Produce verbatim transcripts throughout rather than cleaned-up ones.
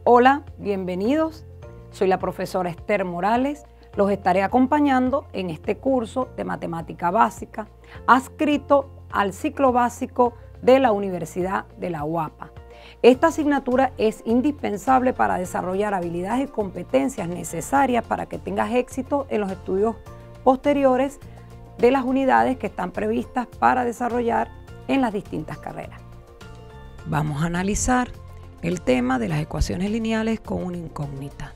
Hola, bienvenidos. Soy la profesora Esther Morales. Los estaré acompañando en este curso de matemática básica adscrito al ciclo básico de la Universidad de la UAPA. Esta asignatura es indispensable para desarrollar habilidades y competencias necesarias para que tengas éxito en los estudios posteriores de las unidades que están previstas para desarrollar en las distintas carreras. Vamos a analizar el tema de las ecuaciones lineales con una incógnita.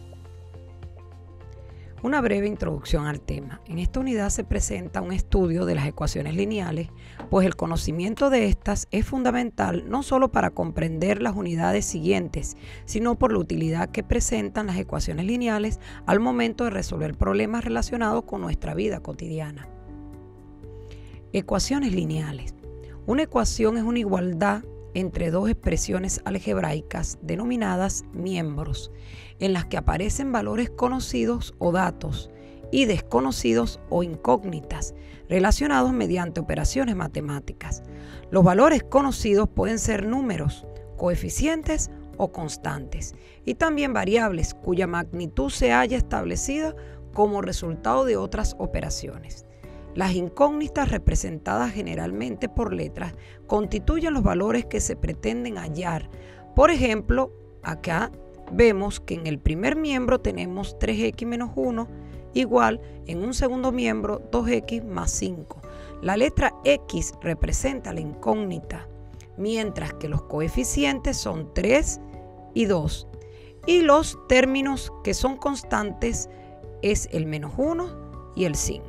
Una breve introducción al tema. En esta unidad se presenta un estudio de las ecuaciones lineales, pues el conocimiento de estas es fundamental no solo para comprender las unidades siguientes, sino por la utilidad que presentan las ecuaciones lineales al momento de resolver problemas relacionados con nuestra vida cotidiana. Ecuaciones lineales. Una ecuación es una igualdad entre dos expresiones algebraicas denominadas miembros, en las que aparecen valores conocidos o datos y desconocidos o incógnitas relacionados mediante operaciones matemáticas. Los valores conocidos pueden ser números, coeficientes o constantes, y también variables cuya magnitud se haya establecida como resultado de otras operaciones. Las incógnitas, representadas generalmente por letras, constituyen los valores que se pretenden hallar. Por ejemplo, acá vemos que en el primer miembro tenemos tres equis menos uno, igual en un segundo miembro dos equis más cinco. La letra X representa la incógnita, mientras que los coeficientes son tres y dos. Y los términos que son constantes es el menos uno y el cinco.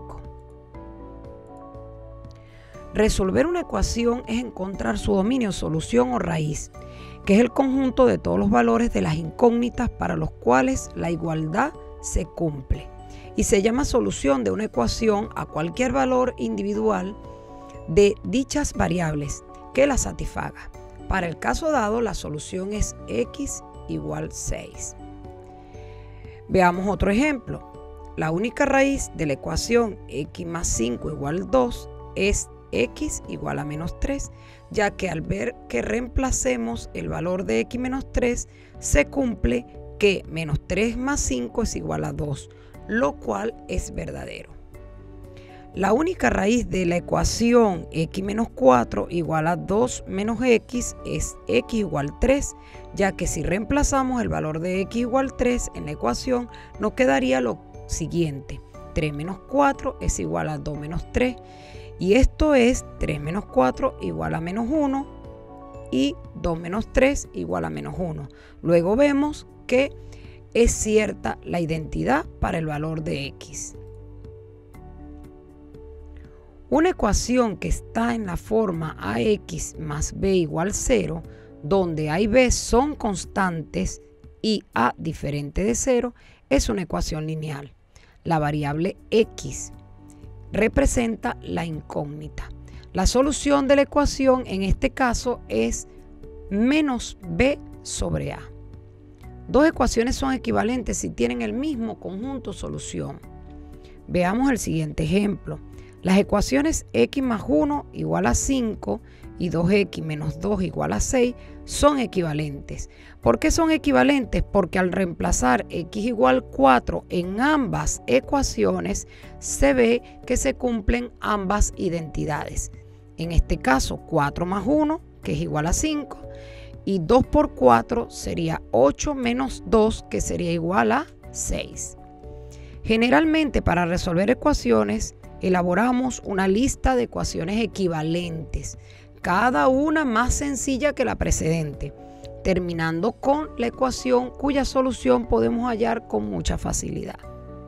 Resolver una ecuación es encontrar su dominio, solución o raíz, que es el conjunto de todos los valores de las incógnitas para los cuales la igualdad se cumple, y se llama solución de una ecuación a cualquier valor individual de dichas variables que la satisfaga. Para el caso dado, la solución es x igual seis. Veamos otro ejemplo. La única raíz de la ecuación x más cinco igual dos es x igual a menos tres, ya que al ver que reemplacemos el valor de x menos tres, se cumple que menos tres más cinco es igual a dos, lo cual es verdadero. La única raíz de la ecuación x menos cuatro igual a dos menos x es x igual tres, ya que si reemplazamos el valor de x igual tres en la ecuación, nos quedaría lo siguiente: tres menos cuatro es igual a dos menos tres, y esto es tres menos cuatro igual a menos uno y dos menos tres igual a menos uno. Luego vemos que es cierta la identidad para el valor de x. Una ecuación que está en la forma ax más b igual cero, donde a y b son constantes y a diferente de cero, es una ecuación lineal. La variable x representa la incógnita. La solución de la ecuación en este caso es menos b sobre a. Dos ecuaciones son equivalentes si tienen el mismo conjunto solución. Veamos el siguiente ejemplo. Las ecuaciones x más uno igual a cinco y dos equis menos dos igual a seis son equivalentes. ¿Por qué son equivalentes? Porque al reemplazar x igual cuatro en ambas ecuaciones, se ve que se cumplen ambas identidades. En este caso, cuatro más uno, que es igual a cinco, y dos por cuatro sería ocho menos dos, que sería igual a seis. Generalmente, para resolver ecuaciones, elaboramos una lista de ecuaciones equivalentes, cada una más sencilla que la precedente, terminando con la ecuación cuya solución podemos hallar con mucha facilidad.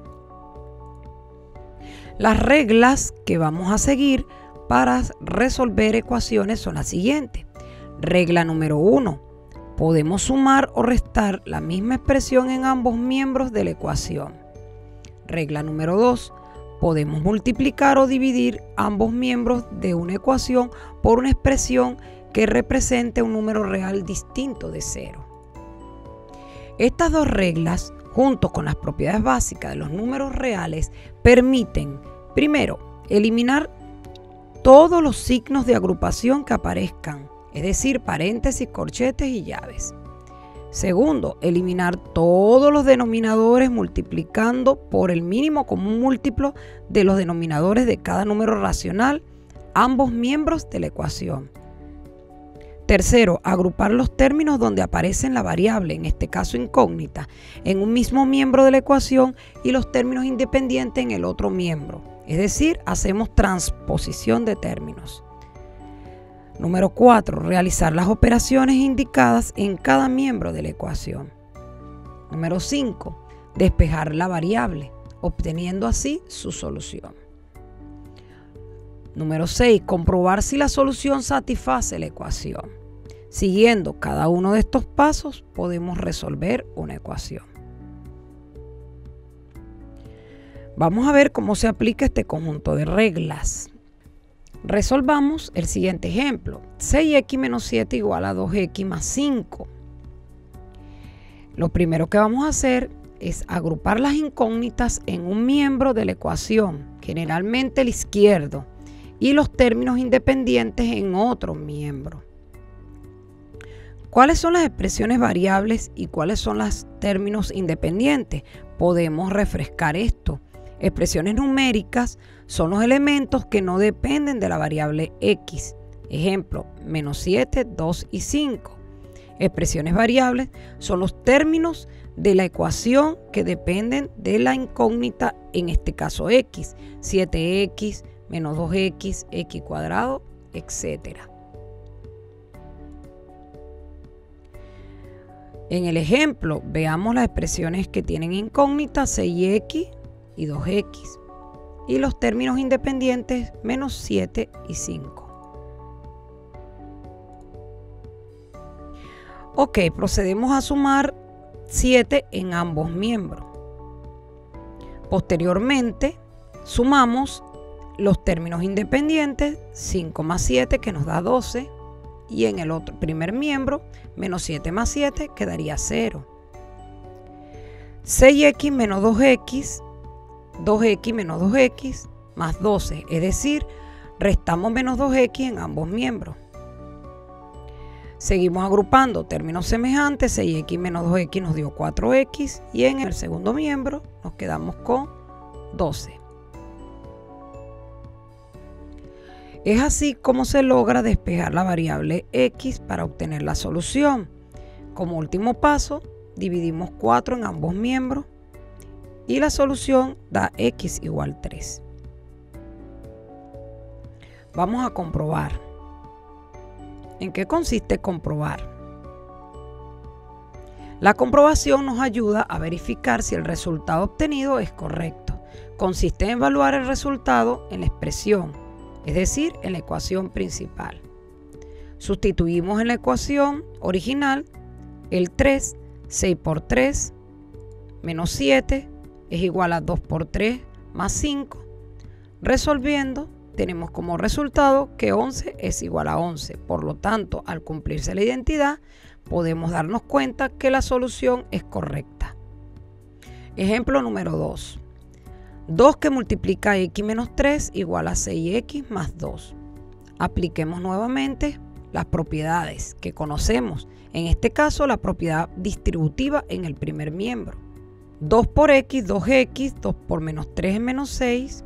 Las reglas que vamos a seguir para resolver ecuaciones son las siguientes. Regla número uno. Podemos sumar o restar la misma expresión en ambos miembros de la ecuación. Regla número dos. Podemos multiplicar o dividir ambos miembros de una ecuación por una expresión que represente un número real distinto de cero. Estas dos reglas, junto con las propiedades básicas de los números reales, permiten, primero, eliminar todos los signos de agrupación que aparezcan, es decir, paréntesis, corchetes y llaves. Segundo, eliminar todos los denominadores multiplicando por el mínimo común múltiplo de los denominadores de cada número racional, ambos miembros de la ecuación. Tercero, agrupar los términos donde aparecen la variable, en este caso incógnita, en un mismo miembro de la ecuación y los términos independientes en el otro miembro. Es decir, hacemos transposición de términos. Número cuatro, realizar las operaciones indicadas en cada miembro de la ecuación. Número cinco, despejar la variable, obteniendo así su solución. Número seis, comprobar si la solución satisface la ecuación. Siguiendo cada uno de estos pasos, podemos resolver una ecuación. Vamos a ver cómo se aplica este conjunto de reglas. Resolvamos el siguiente ejemplo. seis equis menos siete igual a dos equis más cinco. Lo primero que vamos a hacer es agrupar las incógnitas en un miembro de la ecuación, generalmente el izquierdo, y los términos independientes en otro miembro. ¿Cuáles son las expresiones variables y cuáles son los términos independientes? Podemos refrescar esto. Expresiones numéricas son los elementos que no dependen de la variable x. Ejemplo, menos siete, dos y cinco. Expresiones variables son los términos de la ecuación que dependen de la incógnita, en este caso x. siete equis, menos dos equis, x cuadrado, etcétera. En el ejemplo, veamos las expresiones que tienen incógnita, seis equis y dos equis. Y los términos independientes, menos siete y cinco. Ok, procedemos a sumar siete en ambos miembros. Posteriormente, sumamos los términos independientes, cinco más siete, que nos da doce. Y en el otro primer miembro, menos siete más siete, quedaría cero. seis equis menos dos equis, dos equis menos dos equis, más doce. Es decir, restamos menos dos equis en ambos miembros. Seguimos agrupando términos semejantes. seis equis menos dos equis nos dio cuatro equis. Y en el segundo miembro nos quedamos con doce. Es así como se logra despejar la variable x para obtener la solución. Como último paso, dividimos cuatro en ambos miembros y la solución da x igual tres. Vamos a comprobar. ¿En qué consiste comprobar? La comprobación nos ayuda a verificar si el resultado obtenido es correcto. Consiste en evaluar el resultado en la expresión, es decir, en la ecuación principal. Sustituimos en la ecuación original el tres, seis por tres, menos siete, es igual a dos por tres, más cinco. Resolviendo, tenemos como resultado que once es igual a once. Por lo tanto, al cumplirse la identidad, podemos darnos cuenta que la solución es correcta. Ejemplo número dos. dos que multiplica x menos tres igual a seis equis más dos. Apliquemos nuevamente las propiedades que conocemos. En este caso, la propiedad distributiva en el primer miembro. dos por x, dos equis, dos por menos tres es menos seis.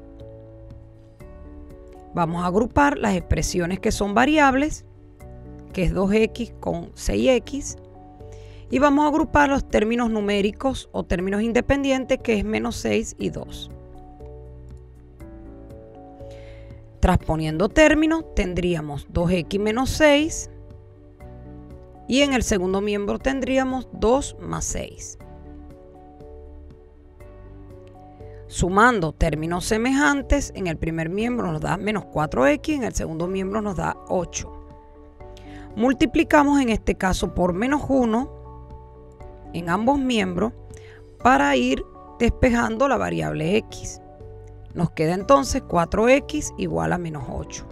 Vamos a agrupar las expresiones que son variables, que es dos equis con seis equis. Y vamos a agrupar los términos numéricos o términos independientes, que es menos seis y dos. Transponiendo términos, tendríamos dos equis menos seis. Y en el segundo miembro tendríamos dos más seis. Sumando términos semejantes, en el primer miembro nos da menos cuatro equis, en el segundo miembro nos da ocho. Multiplicamos en este caso por menos uno en ambos miembros para ir despejando la variable x. Nos queda entonces cuatro equis igual a menos ocho.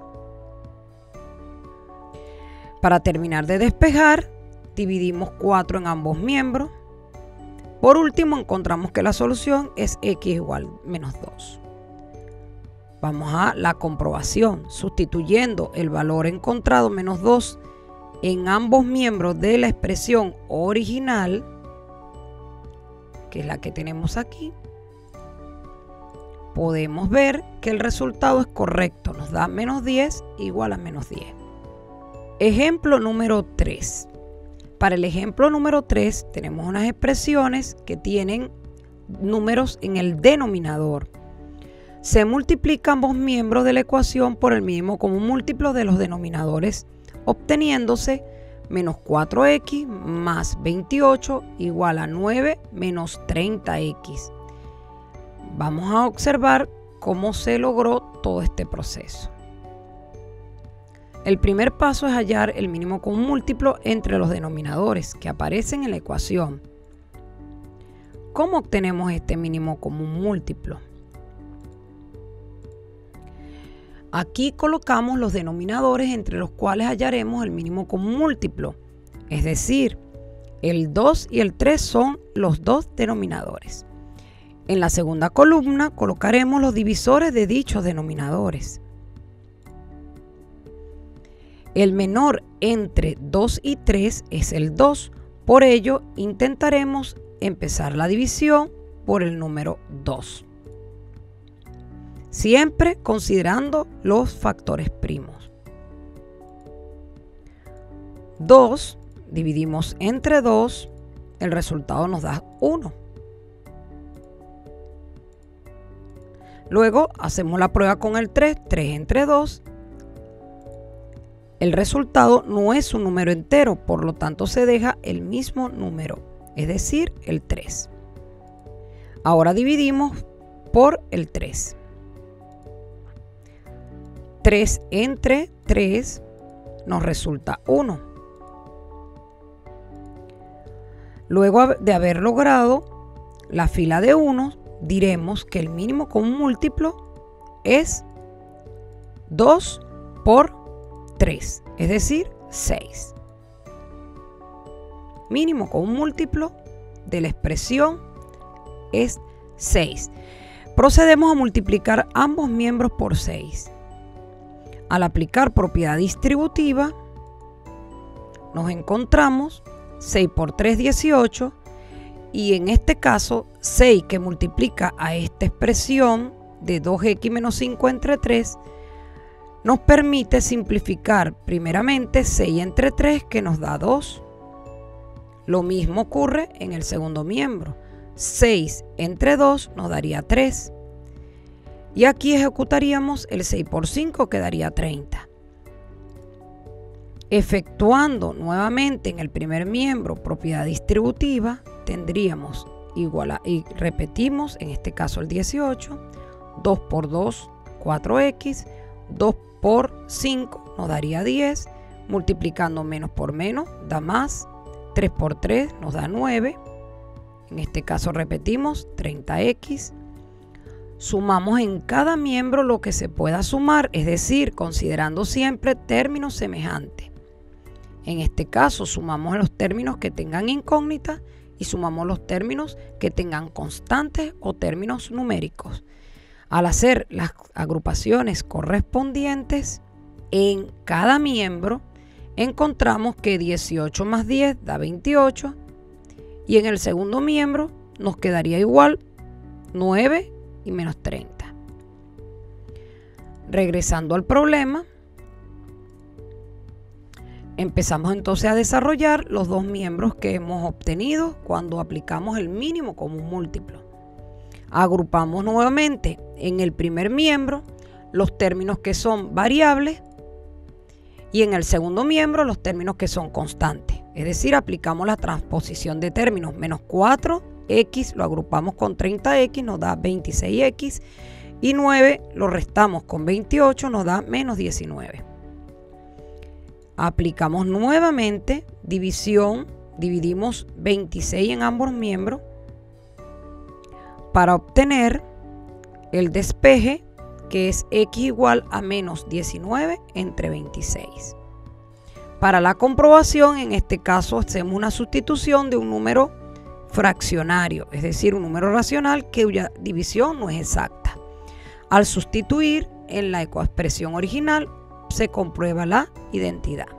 Para terminar de despejar, dividimos cuatro en ambos miembros. Por último, encontramos que la solución es x igual a menos dos. Vamos a la comprobación. Sustituyendo el valor encontrado, menos dos, en ambos miembros de la expresión original, que es la que tenemos aquí, podemos ver que el resultado es correcto. Nos da menos diez igual a menos diez. Ejemplo número tres. Para el ejemplo número tres tenemos unas expresiones que tienen números en el denominador. Se multiplican ambos miembros de la ecuación por el mínimo común múltiplo de los denominadores, obteniéndose menos cuatro equis más veintiocho igual a nueve menos treinta equis. Vamos a observar cómo se logró todo este proceso. El primer paso es hallar el mínimo común múltiplo entre los denominadores que aparecen en la ecuación. ¿Cómo obtenemos este mínimo común múltiplo? Aquí colocamos los denominadores entre los cuales hallaremos el mínimo común múltiplo, es decir, el dos y el tres son los dos denominadores. En la segunda columna colocaremos los divisores de dichos denominadores. El menor entre dos y tres es el dos, por ello intentaremos empezar la división por el número dos. Siempre considerando los factores primos. dos dividimos entre dos, el resultado nos da uno. Luego hacemos la prueba con el tres, tres entre dos. El resultado no es un número entero, por lo tanto se deja el mismo número, es decir, el tres. Ahora dividimos por el tres. tres entre tres nos resulta uno. Luego de haber logrado la fila de unos, diremos que el mínimo común múltiplo es dos por tres, es decir, seis. Mínimo común múltiplo de la expresión es seis. Procedemos a multiplicar ambos miembros por seis. Al aplicar propiedad distributiva, nos encontramos seis por tres, dieciocho, y en este caso seis que multiplica a esta expresión de dos equis menos cinco entre tres, nos permite simplificar primeramente seis entre tres, que nos da dos. Lo mismo ocurre en el segundo miembro. seis entre dos nos daría tres. Y aquí ejecutaríamos el seis por cinco, que daría treinta. Efectuando nuevamente en el primer miembro propiedad distributiva, tendríamos igual a, y repetimos, en este caso el dieciocho, dos por dos, cuatro equis, dos por cinco nos daría diez, multiplicando menos por menos da más, tres por tres nos da nueve, en este caso repetimos treinta equis, sumamos en cada miembro lo que se pueda sumar, es decir, considerando siempre términos semejantes. En este caso sumamos los términos que tengan incógnitas y sumamos los términos que tengan constantes o términos numéricos. Al hacer las agrupaciones correspondientes en cada miembro, encontramos que dieciocho más diez da veintiocho, y en el segundo miembro nos quedaría igual nueve y menos treinta. Regresando al problema, empezamos entonces a desarrollar los dos miembros que hemos obtenido cuando aplicamos el mínimo común múltiplo. Agrupamos nuevamente en el primer miembro los términos que son variables y en el segundo miembro los términos que son constantes. Es decir, aplicamos la transposición de términos. Menos cuatro equis lo agrupamos con treinta equis, nos da veintiséis equis, y nueve lo restamos con veintiocho, nos da menos diecinueve. Aplicamos nuevamente división, dividimos veintiséis en ambos miembros para obtener el despeje, que es x igual a menos diecinueve entre veintiséis. Para la comprobación, en este caso hacemos una sustitución de un número fraccionario, es decir, un número racional cuya división no es exacta. Al sustituir en la expresión original, se comprueba la identidad.